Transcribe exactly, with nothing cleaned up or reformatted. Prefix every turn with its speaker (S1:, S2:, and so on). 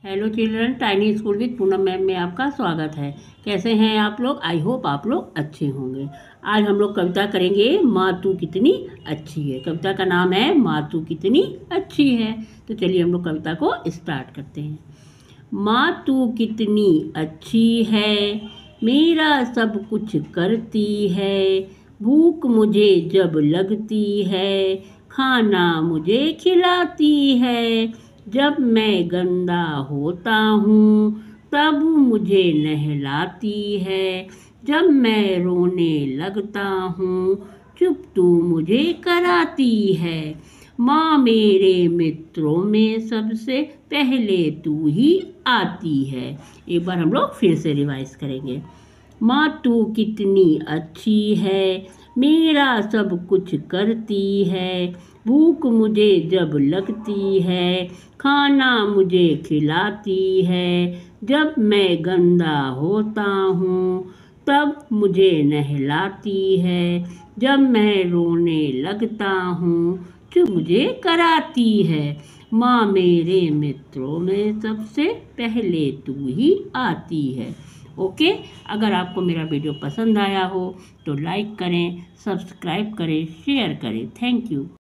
S1: Hello children, tiny school with Poonam ma'am में आपका स्वागत है। कैसे हैं आप लोग? आई होप आप लोग अच्छे होंगे। आज हम लोग कविता करेंगे माँ तू कितनी अच्छी है। कविता का नाम है माँ तू कितनी अच्छी है। तो चलिए हम लोग कविता को स्टार्ट करते हैं। माँ तू कितनी अच्छी है, मेरा सब कुछ करती है। भूख मुझे जब लगती है, खाना मुझे खिलाती है। जब मैं गंदा होता हूँ तब मुझे नहलाती है। जब मैं रोने लगता हूँ चुप तू मुझे कराती है। माँ मेरे मित्रों में सबसे पहले तू ही आती है। एक बार हम लोग फिर से रिवाइज करेंगे। माँ तू कितनी अच्छी है, मेरा सब कुछ करती है। भूख मुझे जब लगती है, खाना मुझे खिलाती है। जब मैं गंदा होता हूँ तब मुझे नहलाती है। जब मैं रोने लगता हूँ चुप मुझे कराती है। माँ मेरे मित्रों में सबसे पहले तू ही आती है। ओके, अगर आपको मेरा वीडियो पसंद आया हो तो लाइक करें, सब्सक्राइब करें, शेयर करें। Thank you.